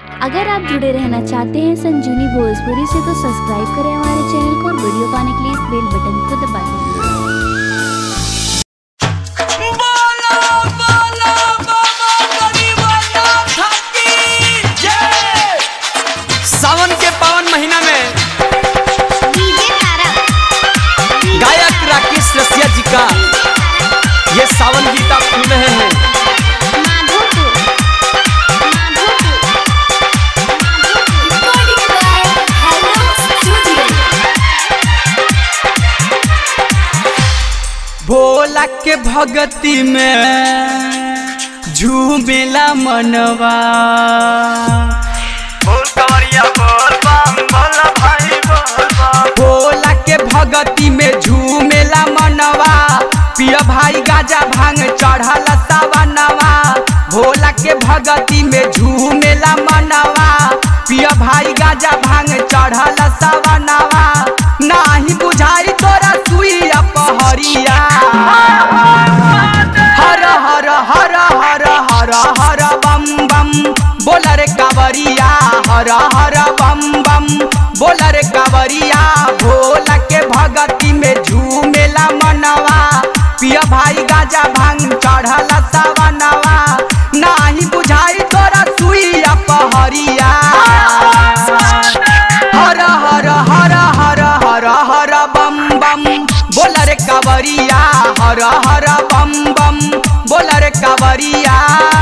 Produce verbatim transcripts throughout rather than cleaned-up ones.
अगर आप जुड़े रहना चाहते हैं संजीवनी भोजपुरी से तो सब्सक्राइब करें हमारे चैनल को और वीडियो पाने के लिए इस बेल बटन को दबा दें। सावन के पावन महीना में गायक राकेश रसिया जी का ये सावन गीत आप सुन रहे हैं। भोला के भगती में झूमेला मनवा, बोल कवरिया बोल बम बोल भाई बोल बम। भोला के भगती में झूमेला मनवा, पिया भाई गाजा भांग चढ़ल सावनवा। भोला के भगती में झूमेला मनवा, पिया भाई गाजा भांग चढ़ल सावनवा। नाही बुझाई तोरा सुइया पहरिया, हर हर हर हर हर हर बम बम बोल रे कावरिया, हर हर बम बम बोल रे कावरिया। भोला के भगती में झूमेला मनवा, पिया भाई गाजा भांग चढ़ल सावनवा। नाही बुझाई तोरा सुइया पहरिया, हर हर हर हर हर हर बम बम बोल रे कावरिया, हर हर बम बम बोल रे कावरिया।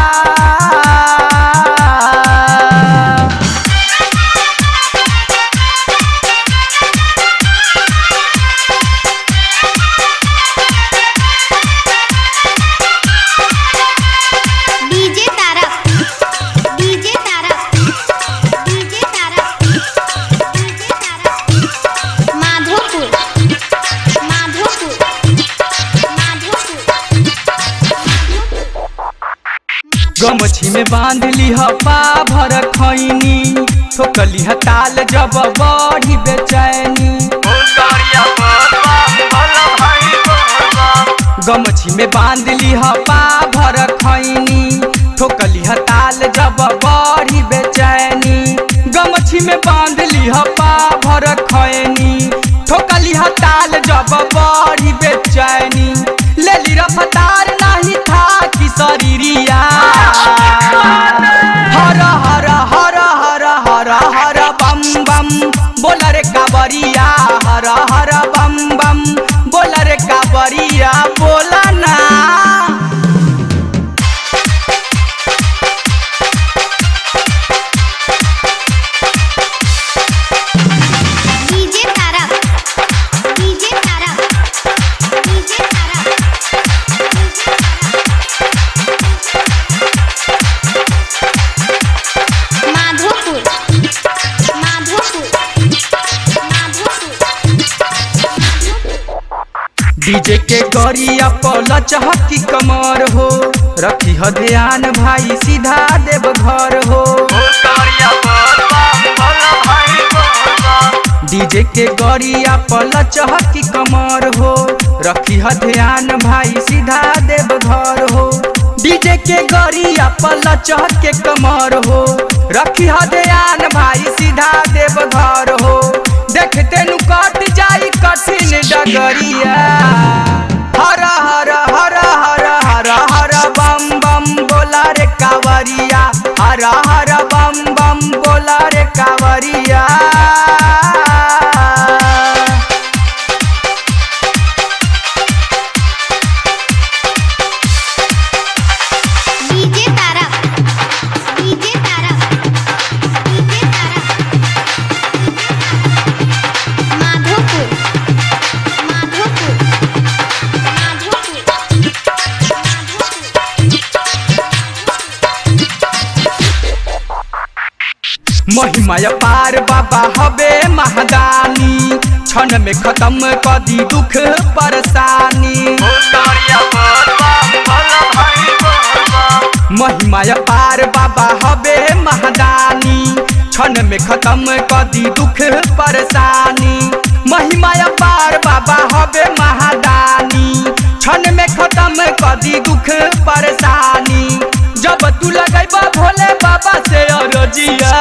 गमछी में बांध लिह पाभर खैनी, ठोकली ताल जब बढ़ी बेचैनी। बोल कवरिया बोल बम बोल भाई बोल बम। गमछी में बांध लिह पाभर खैनी, ठोकली ताल जब बढ़ी बेचैनी। गमछी में बांध लिह पाभर खैनी, ठोकली ताल जब बढ़ी बेचैनी। ले ली रफ्तार नहीं था कि शरीरिया, हर हर हर हर हर हर बम बम बोल रे कावरिया, हर हर बम बम बोल रे कावरिया। बोला ना डीजे के गरिया पल चहकी कमर हो, रखी ह ध्यान भाई सीधा देव घर हो। बोल कवरिया बोल बम बोल भाई बोल बम। डीजे के गरिया पल चहकी कमर हो, रखी ह ध्यान भाई सीधा देव घर हो। डीजे के गरिया पल चहके कमर हो, रखी ह ध्यान भाई सीधा देव घर हो। देखते नु कट जाई कठिन डगरिया, हर हर हर हर हर हर बम बम बोला रे कावरिया, हर हर बम बम बोला रे कावरिया। महिमा पार बाबा हबे महादानी, क्षण में खत्म कर दी दुख परेशानी। बोल कवरिया बोल बम बोल भाई बोल बम। महिमा पार बाबा हबे महादानी, क्षण में खत्म कर दी दुख परेशानी। महिमा पार बाबा हबे महादानी, क्षण में खत्म कर दी दुख परेशानी। जब तू लगेबा भोले बाबा से अरजिया,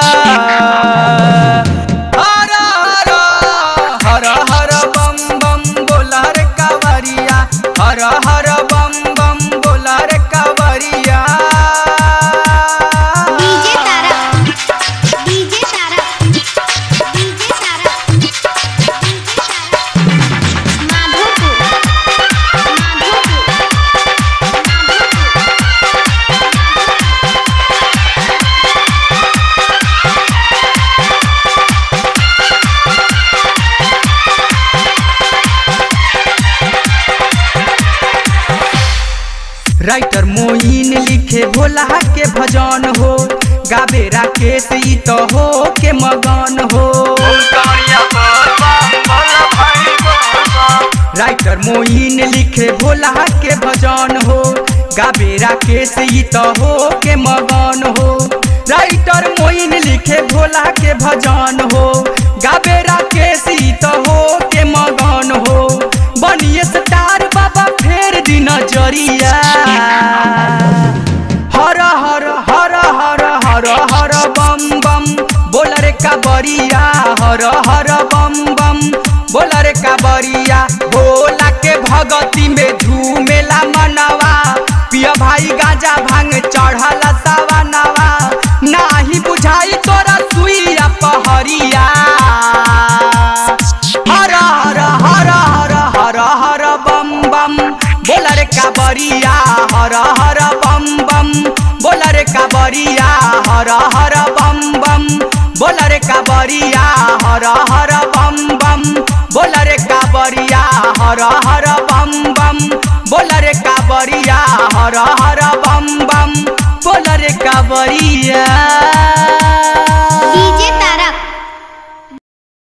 भोला के भजन हो गावे राकेश ई तो हो के मगन हो। राइटर मोइन लिखे भोला के भजन हो गावे राकेश ई तो हो के मगन हो। राइटर मोइन लिखे भोला के भजन हो गावे राकेश ई तो हो के मगन हो। बनिए स्टार बाबा फेर दी नजरिया हर हर हर हर हर हर बम बम बोल रे कांवरिया हर हर बम बम बोल रे कांवरिया। भोला के भगती में झूमेला मनवा पिया भाई गांजा भांग चढ़ला सवनवा नाही बुझाई तोरा सुइया पहरिया हर हर हर हर हर हर बम बम बोल रे कांवरिया हर हर बम बम बोल रे कांवरिया हर हर बम बम बोल रे कांवरिया हर हर बम बम बोल रे कांवरिया हर हर बम बम बोल रे कांवरिया हर हर बम बम बोल रे कांवरिया।